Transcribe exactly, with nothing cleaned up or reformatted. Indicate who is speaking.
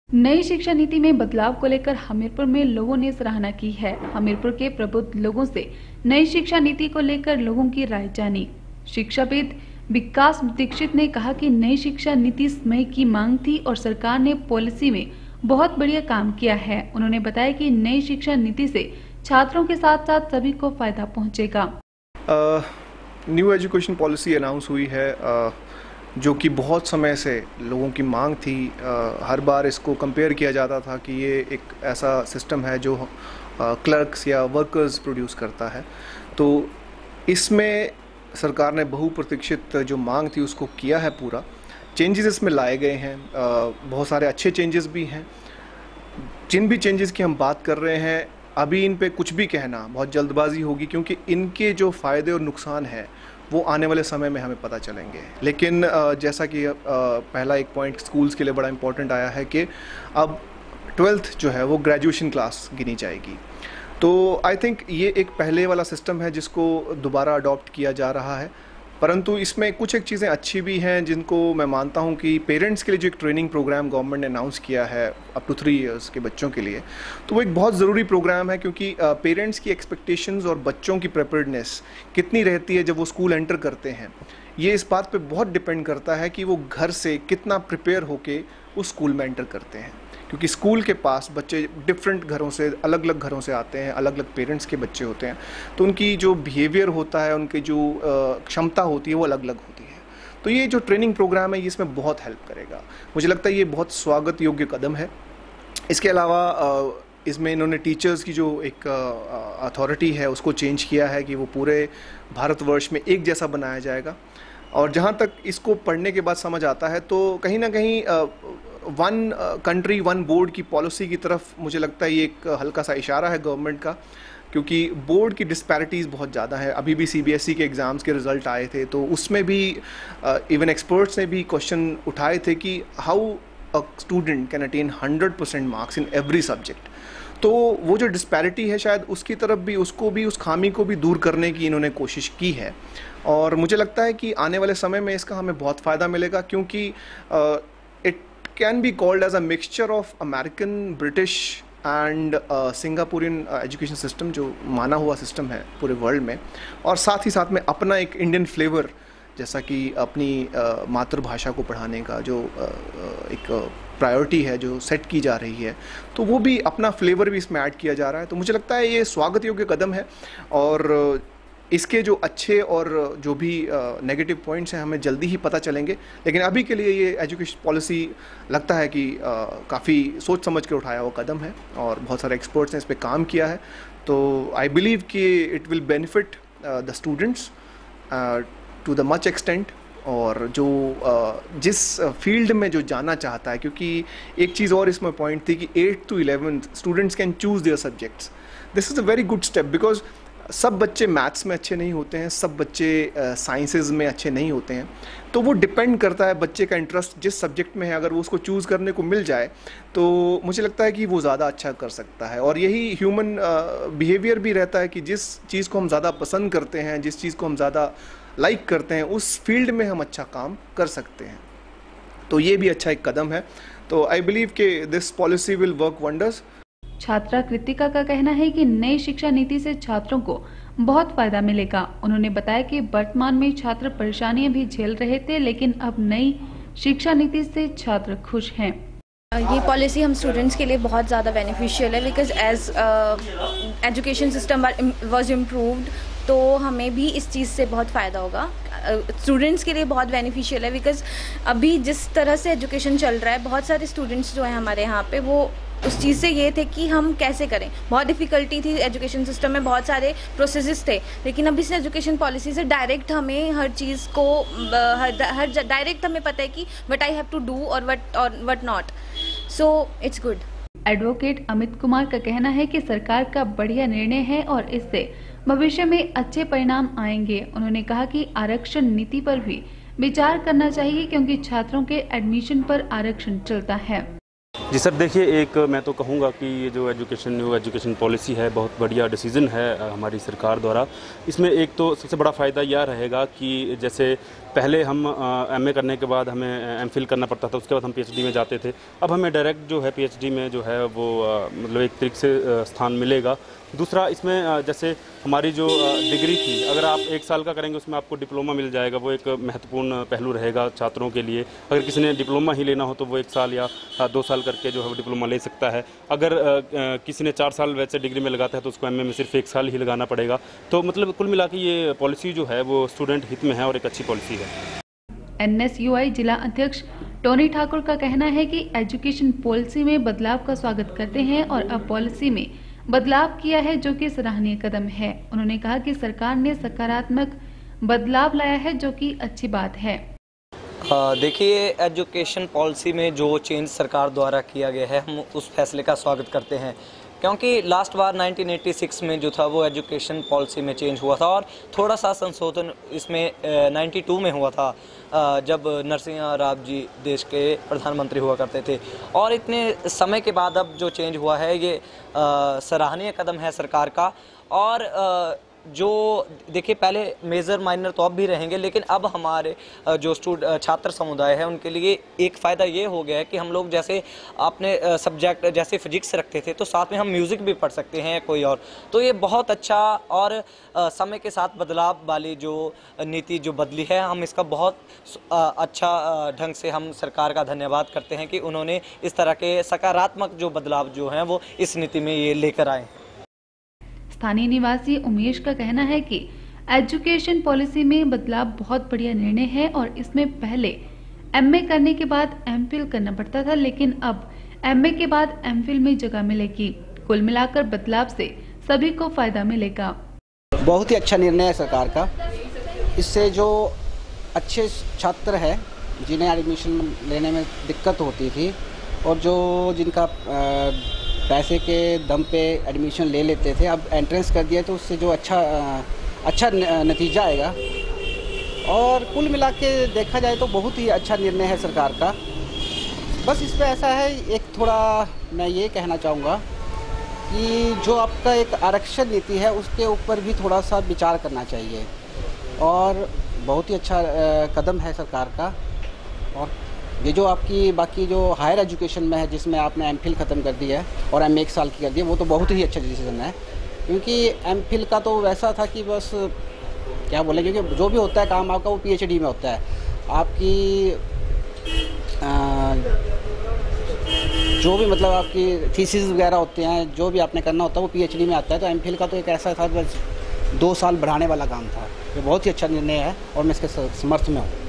Speaker 1: नई शिक्षा नीति में बदलाव को लेकर हमीरपुर में लोगों ने सराहना की है। हमीरपुर के प्रबुद्ध लोगों से नई शिक्षा नीति को लेकर लोगों की राय जानी। शिक्षाविद विकास दीक्षित ने कहा कि नई शिक्षा नीति समय की मांग थी और सरकार ने पॉलिसी में बहुत बढ़िया काम किया है। उन्होंने बताया कि नई शिक्षा नीति से छात्रों के साथ साथ सभी को फायदा पहुंचेगा।
Speaker 2: न्यू एजुकेशन पॉलिसी अनाउंस हुई है, uh, जो कि बहुत समय से लोगों की मांग थी। आ, हर बार इसको कंपेयर किया जाता था कि ये एक ऐसा सिस्टम है जो क्लर्क्स या वर्कर्स प्रोड्यूस करता है। तो इसमें सरकार ने बहुप्रतीक्षित जो मांग थी उसको किया है पूरा। चेंजेस इसमें लाए गए हैं, आ, बहुत सारे अच्छे चेंजेस भी हैं। जिन भी चेंजेस की हम बात कर रहे हैं अभी इन पे कुछ भी कहना बहुत जल्दबाजी होगी, क्योंकि इनके जो फ़ायदे और नुकसान हैं वो आने वाले समय में हमें पता चलेंगे। लेकिन जैसा कि पहला एक पॉइंट स्कूल्स के लिए बड़ा इंपॉर्टेंट आया है कि अब ट्वेल्थ जो है वो ग्रेजुएशन क्लास गिनी जाएगी। तो आई थिंक ये एक पहले वाला सिस्टम है जिसको दोबारा अडॉप्ट किया जा रहा है, परंतु इसमें कुछ एक चीज़ें अच्छी भी हैं जिनको मैं मानता हूं कि पेरेंट्स के लिए जो एक ट्रेनिंग प्रोग्राम गवर्नमेंट ने अनाउंस किया है अप टू थ्री इयर्स के बच्चों के लिए, तो वो एक बहुत ज़रूरी प्रोग्राम है, क्योंकि पेरेंट्स की एक्सपेक्टेशंस और बच्चों की प्रिपेयर्डनेस कितनी रहती है जब वो स्कूल एंटर करते हैं, ये इस बात पे बहुत डिपेंड करता है कि वो घर से कितना प्रिपेयर होके उस स्कूल में एंटर करते हैं। क्योंकि स्कूल के पास बच्चे डिफरेंट घरों से, अलग अलग घरों से आते हैं, अलग अलग पेरेंट्स के बच्चे होते हैं, तो उनकी जो बिहेवियर होता है, उनकी जो क्षमता होती है वो अलग अलग होती है। तो ये जो ट्रेनिंग प्रोग्राम है ये इसमें बहुत हेल्प करेगा। मुझे लगता है ये बहुत स्वागत योग्य कदम है। इसके अलावा इसमें इन्होंने टीचर्स की जो एक अथॉरिटी है उसको चेंज किया है कि वो पूरे भारतवर्ष में एक जैसा बनाया जाएगा। और जहाँ तक इसको पढ़ने के बाद समझ आता है तो कहीं ना कहीं वन कंट्री वन बोर्ड की पॉलिसी की तरफ मुझे लगता है ये एक हल्का सा इशारा है गवर्नमेंट का, क्योंकि बोर्ड की डिस्पैरिटीज़ बहुत ज़्यादा है। अभी भी सीबीएसई के एग्ज़ाम्स के रिज़ल्ट आए थे तो उसमें भी इवन एक्सपर्ट्स ने भी क्वेश्चन उठाए थे कि how a student can attain hundred percent marks in every subject. तो वो जो डिस्पैरिटी है शायद उसकी तरफ भी, उसको भी, उस खामी को भी दूर करने की इन्होंने कोशिश की है। और मुझे लगता है कि आने वाले समय में इसका हमें बहुत फ़ायदा मिलेगा, क्योंकि it can be called as a mixture of American, British and Singaporean education system, जो माना हुआ सिस्टम है पूरे वर्ल्ड में, और साथ ही साथ में अपना एक इंडियन फ्लेवर, जैसा कि अपनी uh, मातृभाषा को पढ़ाने का जो uh, एक प्रायोरिटी है जो सेट की जा रही है, तो वो भी अपना फ्लेवर भी इसमें ऐड किया जा रहा है। तो मुझे लगता है ये स्वागत योग्य कदम है, और इसके जो अच्छे और जो भी नेगेटिव uh, पॉइंट्स हैं हमें जल्दी ही पता चलेंगे। लेकिन अभी के लिए ये एजुकेशन पॉलिसी लगता है कि uh, काफ़ी सोच समझ के उठाया हुआ कदम है, और बहुत सारे एक्सपर्ट्स ने इस पर काम किया है। तो आई बिलीव कि it will benefit the students to the much extent, और जो uh, जिस फील्ड में जो जाना चाहता है, क्योंकि एक चीज़ और इसमें पॉइंट थी कि eighth to eleventh students can choose their subjects. This is a very good step, because सब बच्चे मैथ्स में अच्छे नहीं होते हैं, सब बच्चे साइंसेज uh, में अच्छे नहीं होते हैं। तो वो डिपेंड करता है बच्चे का इंटरेस्ट जिस सब्जेक्ट में है, अगर वो उसको चूज़ करने को मिल जाए तो मुझे लगता है कि वो ज़्यादा अच्छा कर सकता है। और यही ह्यूमन बिहेवियर uh, भी रहता है कि जिस चीज़ को हम ज़्यादा पसंद करते हैं, जिस चीज़ को हम ज़्यादा लाइक करते हैं, उस फील्ड में हम अच्छा काम कर सकते हैं। तो ये भी अच्छा एक कदम है। तो आई बिलीव कि this policy will work wonders.
Speaker 1: छात्रा कृतिका का कहना है कि नई शिक्षा नीति से छात्रों को बहुत फायदा मिलेगा। उन्होंने बताया कि वर्तमान में छात्र परेशानियां भी झेल रहे थे, लेकिन अब नई शिक्षा नीति से छात्र खुश हैं।
Speaker 3: ये पॉलिसी हम स्टूडेंट्स के लिए बहुत ज़्यादा बेनिफिशियल है, because as education system was improved, तो हमें भी इस चीज़ से बहुत फ़ायदा होगा। स्टूडेंट्स uh, के लिए बहुत बेनिफिशियल है, बिकॉज अभी जिस तरह से एजुकेशन चल रहा है, बहुत सारे स्टूडेंट्स जो हैं हमारे यहाँ पे, वो उस चीज़ से ये थे कि हम कैसे करें। बहुत डिफ़िकल्टी थी एजुकेशन सिस्टम में, बहुत सारे प्रोसेसेस थे, लेकिन अभी से एजुकेशन पॉलिसी से डायरेक्ट हमें हर चीज़ को हर हर डायरेक्ट हमें पता है कि what I have to do और व्हाट और what not. So it's good.
Speaker 1: Advocate Amit Kumar का कहना है कि सरकार का बढ़िया निर्णय है और इससे भविष्य में अच्छे परिणाम आएंगे। उन्होंने कहा कि आरक्षण नीति पर भी विचार करना चाहिए, क्योंकि छात्रों के एडमिशन पर आरक्षण चलता है।
Speaker 4: जी सर, देखिए, एक मैं तो कहूँगा कि ये जो एजुकेशन न्यू एजुकेशन पॉलिसी है बहुत बढ़िया डिसीजन है हमारी सरकार द्वारा। इसमें एक तो सबसे बड़ा फ़ायदा यह रहेगा कि जैसे पहले हम एमए करने के बाद हमें एमफिल करना पड़ता था, उसके बाद हम पीएचडी में जाते थे। अब हमें डायरेक्ट जो है पीएचडी में जो है वो मतलब एक तरीके से स्थान मिलेगा। दूसरा, इसमें जैसे हमारी जो डिग्री थी, अगर आप एक साल का करेंगे उसमें आपको डिप्लोमा मिल जाएगा, वो एक महत्वपूर्ण पहलू रहेगा छात्रों के लिए। अगर किसी ने डिप्लोमा ही लेना हो तो वो एक साल या दो साल करके जो है वो डिप्लोमा ले सकता है। अगर किसी ने चार साल वैसे डिग्री में लगाता है तो उसको एमए में सिर्फ एक साल ही लगाना पड़ेगा। तो मतलब कुल मिला के ये पॉलिसी जो है वो स्टूडेंट हित में है और एक अच्छी पॉलिसी है।
Speaker 1: एनएसयूआई जिला अध्यक्ष टोनी ठाकुर का कहना है कि एजुकेशन पॉलिसी में बदलाव का स्वागत करते हैं और अब पॉलिसी में बदलाव किया है, जो कि सराहनीय कदम है। उन्होंने कहा कि सरकार ने सकारात्मक बदलाव लाया है, जो कि अच्छी बात है।
Speaker 5: देखिए, एजुकेशन पॉलिसी में जो चेंज सरकार द्वारा किया गया है, हम उस फैसले का स्वागत करते हैं, क्योंकि लास्ट बार नाइनटीन एटी सिक्स में जो था वो एजुकेशन पॉलिसी में चेंज हुआ था और थोड़ा सा संशोधन इसमें नाइन्टी टू में हुआ था, जब नरसिम्हा राव जी देश के प्रधानमंत्री हुआ करते थे। और इतने समय के बाद अब जो चेंज हुआ है ये सराहनीय कदम है सरकार का। और आ, जो देखिए, पहले मेजर माइनर तो अब भी रहेंगे, लेकिन अब हमारे जो स्टूड छात्र समुदाय है उनके लिए एक फ़ायदा ये हो गया है कि हम लोग जैसे अपने सब्जेक्ट जैसे फिजिक्स रखते थे तो साथ में हम म्यूज़िक भी पढ़ सकते हैं कोई और। तो ये बहुत अच्छा और समय के साथ बदलाव वाली जो नीति जो बदली है, हम इसका बहुत अच्छा ढंग से हम सरकार का धन्यवाद करते हैं कि उन्होंने इस तरह के सकारात्मक जो बदलाव जो हैं वो इस नीति में ये लेकर आए।
Speaker 1: स्थानीय निवासी उमेश का कहना है कि एजुकेशन पॉलिसी में बदलाव बहुत बढ़िया निर्णय है और इसमें पहले एमए करने के बाद एमफिल करना पड़ता था, लेकिन अब एमए के बाद एमफिल में जगह मिलेगी। कुल मिलाकर बदलाव से सभी को फायदा मिलेगा।
Speaker 6: बहुत ही अच्छा निर्णय है सरकार का। इससे जो अच्छे छात्र हैं जिन्हें एडमिशन लेने में दिक्कत होती थी और जो जिनका पैसे के दम पे एडमिशन ले लेते थे, अब एंट्रेंस कर दिया तो उससे जो अच्छा अच्छा नतीजा आएगा। और कुल मिला के देखा जाए तो बहुत ही अच्छा निर्णय है सरकार का। बस इस पर ऐसा है, एक थोड़ा मैं ये कहना चाहूँगा कि जो आपका एक आरक्षण नीति है उसके ऊपर भी थोड़ा सा विचार करना चाहिए। और बहुत ही अच्छा कदम है सरकार का। और ये जो आपकी बाकी जो हायर एजुकेशन में है, जिसमें आपने एमफिल ख़त्म कर दिया है और एम एक साल की कर दी है, वो तो बहुत ही अच्छा डिसीजन है। क्योंकि एमफिल का तो वैसा था कि बस क्या बोले, क्योंकि जो भी होता है काम आपका वो पीएचडी में होता है। आपकी आ, जो भी मतलब आपकी थीसिस वगैरह होते हैं, जो भी आपने करना होता है वो पीएचडी में आता है। तो एमफिल का तो एक ऐसा था बस दो साल बढ़ाने वाला काम था। ये बहुत ही अच्छा निर्णय है और मैं इसके समर्थ में हूँ।